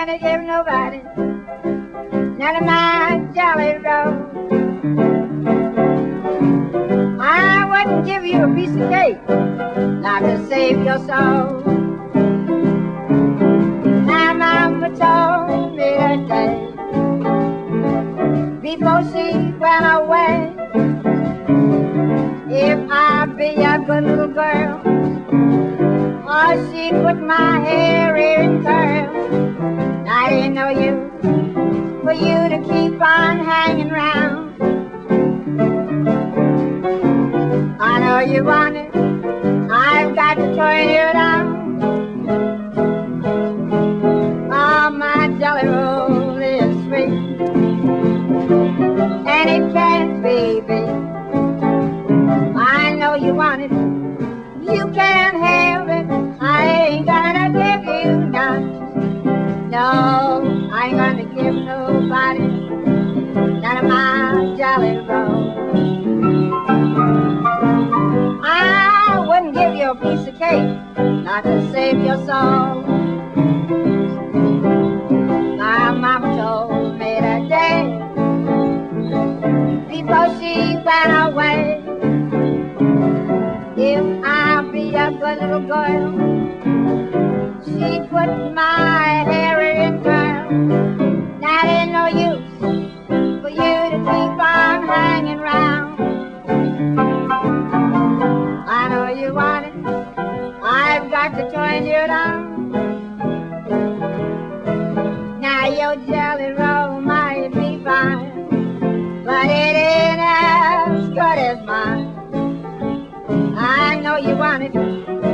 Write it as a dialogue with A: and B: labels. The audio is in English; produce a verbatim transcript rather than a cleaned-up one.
A: gonna give nobody none of my Jolly Roll. I wouldn't give you a piece of cake not to save your soul. My mama told me that day before she went away, if I be a good little girl, or she put my hair in curls, I ain't no use for you to keep on hanging round. I know you want it, I've got to turn you down. Oh, my Jolly Roll is sweet, and it can't be beat. I know you want it, you can't have it, I ain't gonna give you none. No, I ain't gonna give nobody none of my Jolly Roll. I wouldn't give you a piece of cake not to save your soul. My mama told me that day before she went away, if I be a good little girl, she put my hair in curls. That ain't no use for you to keep on hanging round. I know you want it, I've got to turn you down. Now your Jolly Roll might be fine, but it ain't as good as mine. I know you want it,